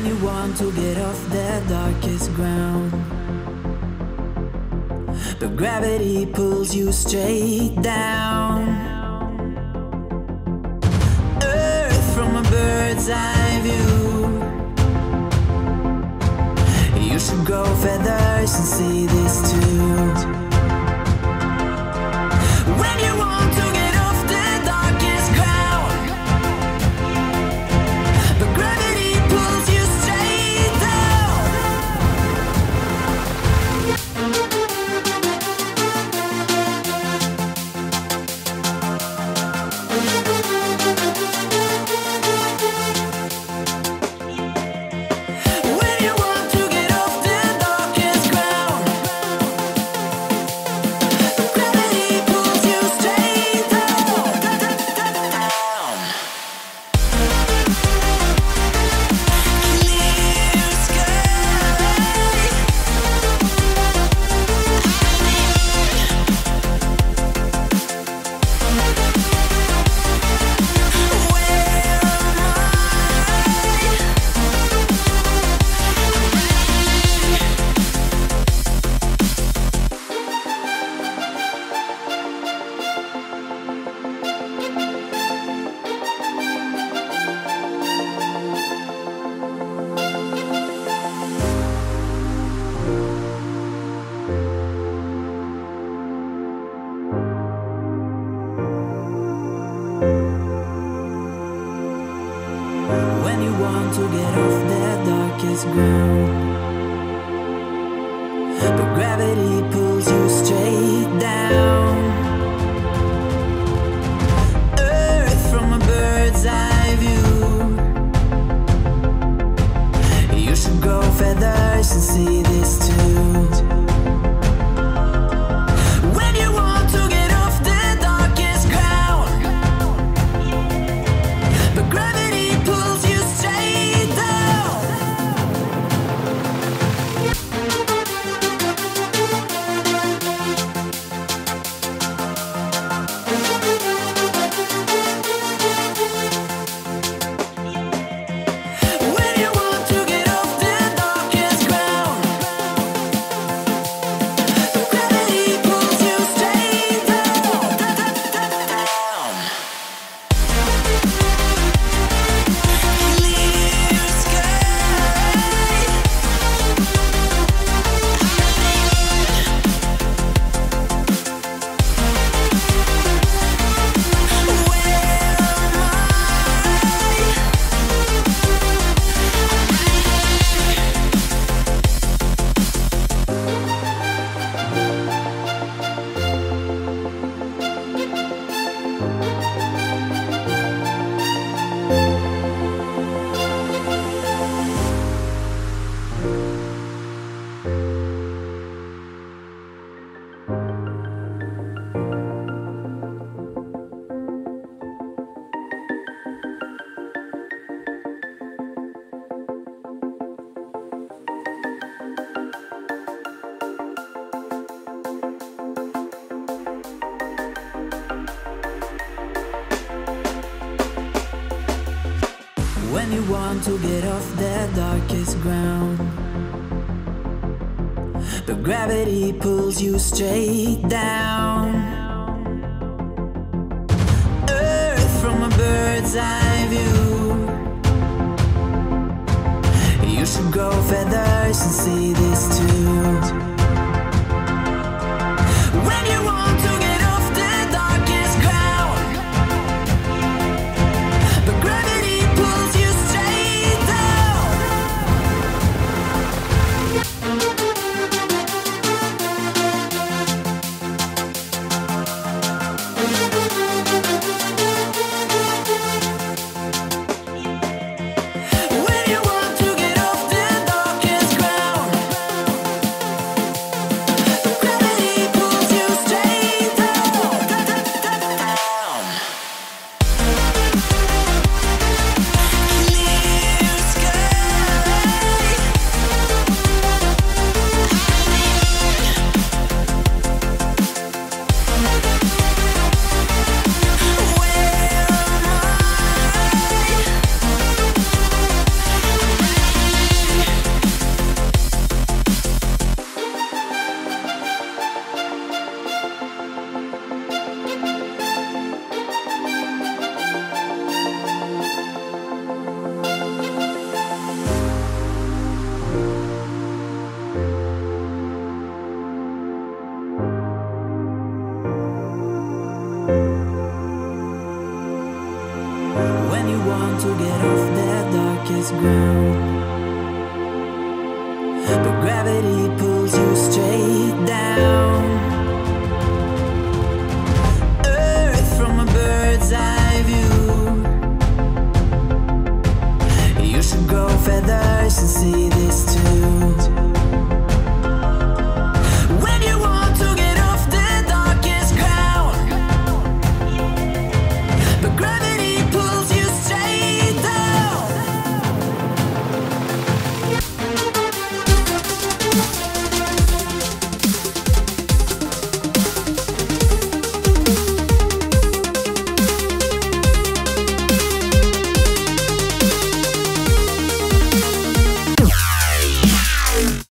When you want to get off the darkest ground, but gravity pulls you straight down. Earth from a bird's eye view. You should grow feathers and see this too. When you want to get off the darkest ground, but gravity pulls you straight down. When you want to get off the darkest ground, but gravity pulls you straight down. Clear sky. When you want to get off the darkest ground, but gravity pulls you straight down. Earth from a bird's eye view. You should grow feathers and see this too. When you want to get off the darkest ground, but gravity pulls you straight down. When you want to get off the darkest ground, but gravity pulls you straight down. Clear sky. When you want to get off the darkest ground, but gravity pulls you straight down. Earth from a bird's eye view. You should grow feathers and see this too. When you want to get off the darkest ground, but gravity pulls you straight down. When you want to get off the darkest ground, to get off that darkest ground. But gravity pulls you straight down. Earth from a bird's eye view. You should grow feathers and see this too.